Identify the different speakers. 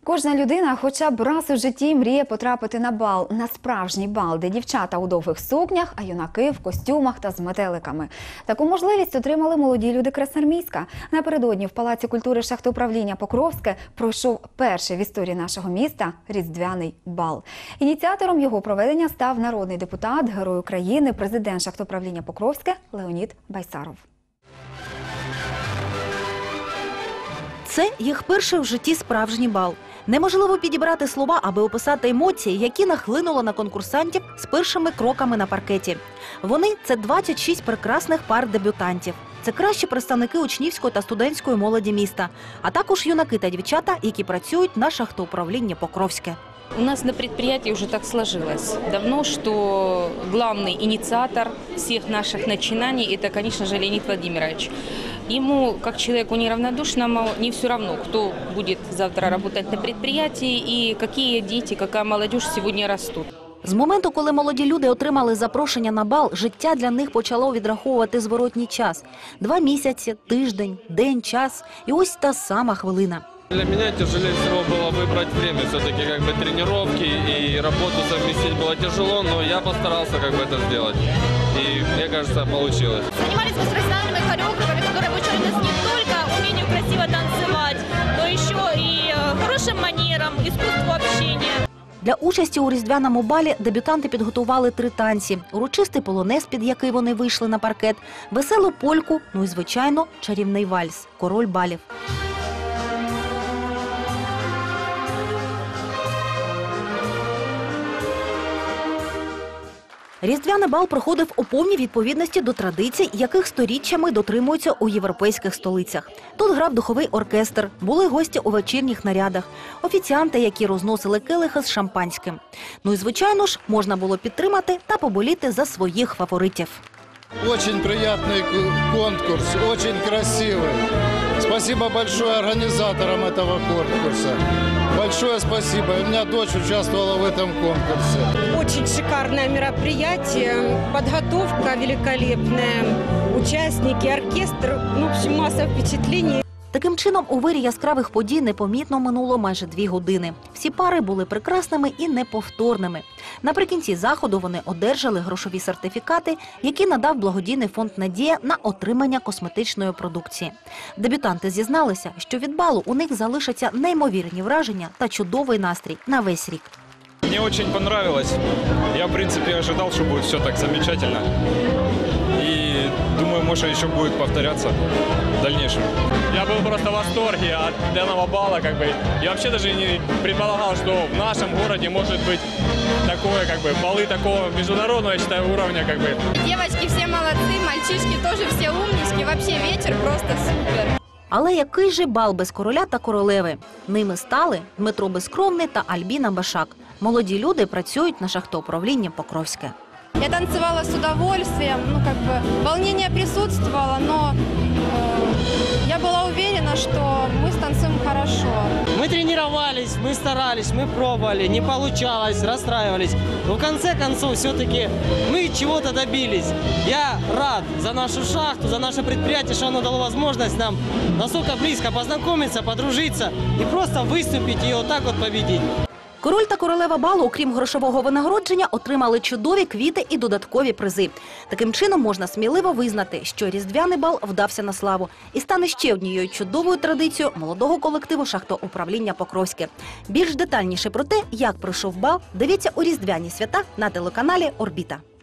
Speaker 1: Кожна людина хоча б раз у житті мріє потрапити на бал, на справжній бал, де дівчата у довгих сукнях, а юнаки в костюмах та з метеликами. Таку можливість отримали молоді люди Красноармійська. Напередодні в Палаці культури шахтоуправління Покровське пройшов перший в історії нашого міста різдвяний бал. Ініціатором його проведення став народний депутат, Герой України, президент шахтоуправління Покровське Леонід Байсаров.
Speaker 2: Це їх перший в житті справжній бал. Неможливо підібрати слова, аби описати емоції, які нахлинули на конкурсантів з першими кроками на паркеті. Вони – це 26 прекрасних пар дебютантів. Це кращі представники учнівської та студентської молоді міста, а також юнаки та дівчата, які працюють на шахтоуправлінні Покровське.
Speaker 3: У нас на предприятии уже так сложилось давно, что главный инициатор всех наших начинаний – это, конечно же, Леонид Владимирович. Ему, как человеку неравнодушному, не все равно, кто будет завтра работать на предприятии и какие дети, какая молодежь сегодня растут.
Speaker 2: З моменту, коли молоді люди отримали запрошення на бал, життя для них почало відраховувати зворотній час. 2 місяці, тиждень, день, час і ось та сама хвилина.
Speaker 4: Для меня тяжелее всего было выбрать время, все-таки тренировки и работу совместить было тяжело, но я постарался это сделать, и мне кажется, получилось.
Speaker 5: Занимались мы с профессиональными хореографами, которые обучали нас не только умению красиво танцевать, но еще и хорошим манерам, искусству общения.
Speaker 2: Для участі у різдвяному балі дебютанти підготували 3 танці – урочистий полонез, під який вони вийшли на паркет, веселу польку, ну і, звичайно, чарівний вальс – король балів. Різдвяний бал проходив у повній відповідності до традицій, яких сторіччями дотримуються у європейських столицях. Тут грав духовий оркестр, були гості у вечірніх нарядах, офіціанти, які розносили келихи з шампанським. Ну і, звичайно ж, можна було підтримати та поболіти за своїх фаворитів.
Speaker 6: Очень приятный конкурс, очень красивый. Спасибо большое организаторам этого конкурса. Большое спасибо. У меня дочь участвовала в этом конкурсе.
Speaker 7: Очень шикарное мероприятие, подготовка великолепная, участники, оркестр, в общем, масса впечатлений.
Speaker 2: Таким чином, у вирі яскравих подій непомітно минуло майже 2 години. Всі пари були прекрасними і неповторними. Наприкінці заходу вони одержали грошові сертифікати, які надав благодійний фонд «Надія» на отримання косметичної продукції. Дебютанти зізналися, що від балу у них залишаться неймовірні враження та чудовий настрій на весь рік.
Speaker 4: Мне очень понравилось. Я, в принципе, ожидал, что будет все так замечательно. И думаю, может, еще будет повторяться в дальнейшем.
Speaker 8: Я был просто в восторге от данного бала. Я вообще даже не предполагал, что в нашем городе может быть такое, балы такого международного, я считаю, уровня.
Speaker 5: Девочки все молодцы, мальчишки тоже все умнички. Вообще вечер просто супер.
Speaker 2: Але який же бал без короля та королеви? Ними стали Дмитро Безкровний та Альбіна Башак. Молоді люди працюють на шахтоуправлінні Покровське.
Speaker 5: Я танцевала с удовольствием, волнение присутствовало, но я была уверена, что мы станцуем хорошо.
Speaker 9: Мы тренировались, мы старались, мы пробовали, не получалось, расстраивались. Но в конце концов все-таки мы чего-то добились. Я рад за нашу шахту, за наше предприятие, что оно дало возможность нам настолько близко познакомиться, подружиться и просто выступить и вот так вот победить.
Speaker 2: Король та королева балу, окрім грошового винагородження, отримали чудові квіти і додаткові призи. Таким чином можна сміливо визнати, що різдвяний бал вдався на славу і стане ще однією чудовою традицією молодого колективу шахтоуправління Покровське. Більш детальніше про те, як пройшов бал, дивіться у різдвяні свята на телеканалі «Орбіта».